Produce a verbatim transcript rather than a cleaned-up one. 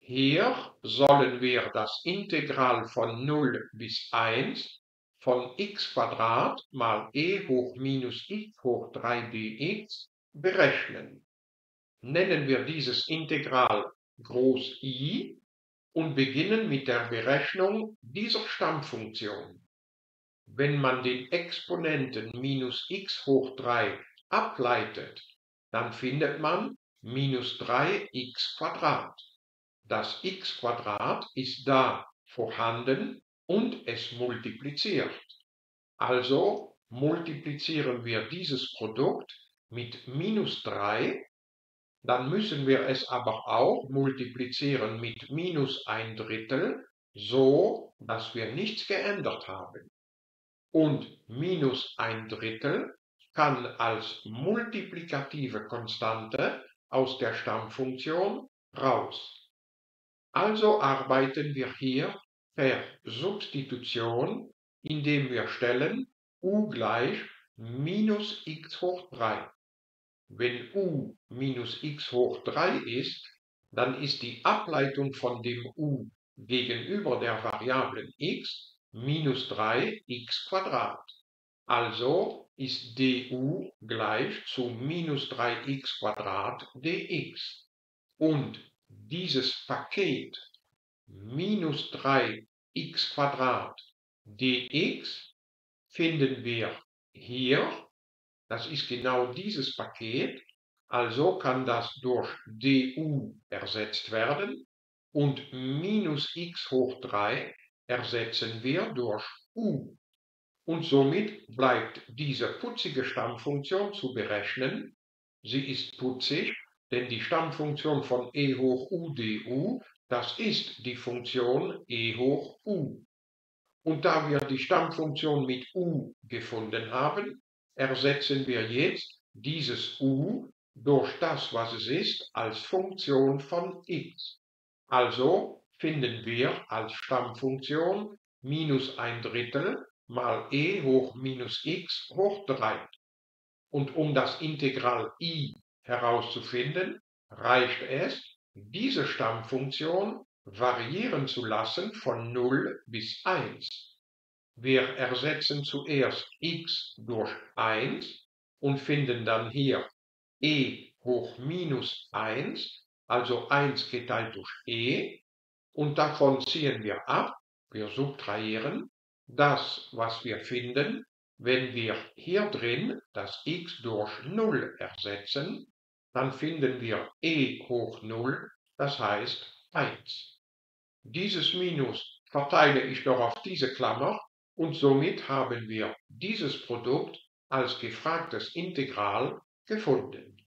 Hier sollen wir das Integral von null bis eins von x mal e hoch minus x hoch drei dx berechnen. Nennen wir dieses Integral groß I und beginnen mit der Berechnung dieser Stammfunktion. Wenn man den Exponenten minus x hoch drei ableitet, dann findet man minus drei x Quadrat. Das x Quadrat ist da vorhanden und es multipliziert. Also multiplizieren wir dieses Produkt mit minus drei, dann müssen wir es aber auch multiplizieren mit minus ein Drittel, so dass wir nichts geändert haben. Und minus ein Drittel kann als multiplikative Konstante aus der Stammfunktion raus. Also arbeiten wir hier per Substitution, indem wir stellen u gleich minus x hoch drei. Wenn u minus x hoch drei ist, dann ist die Ableitung von dem u gegenüber der Variablen x minus drei x Quadrat. Also ist du gleich zu minus drei x Quadrat dx. Und dieses Paket minus drei x Quadrat dx finden wir hier. Das ist genau dieses Paket. Also kann das durch du ersetzt werden und minus x hoch drei ersetzen wir durch u. Und somit bleibt diese putzige Stammfunktion zu berechnen. Sie ist putzig, denn die Stammfunktion von e hoch u du, das ist die Funktion e hoch u. Und da wir die Stammfunktion mit u gefunden haben, ersetzen wir jetzt dieses u durch das, was es ist, als Funktion von x. Also finden wir als Stammfunktion minus ein Drittel mal e hoch minus x hoch drei. Und um das Integral I herauszufinden, reicht es, diese Stammfunktion variieren zu lassen von null bis eins. Wir ersetzen zuerst x durch eins und finden dann hier e hoch minus eins, also eins geteilt durch e, und davon ziehen wir ab, wir subtrahieren, das, was wir finden, wenn wir hier drin das x durch null ersetzen, dann finden wir e hoch null, das heißt eins. Dieses Minus verteile ich doch auf diese Klammer und somit haben wir dieses Produkt als gefragtes Integral gefunden.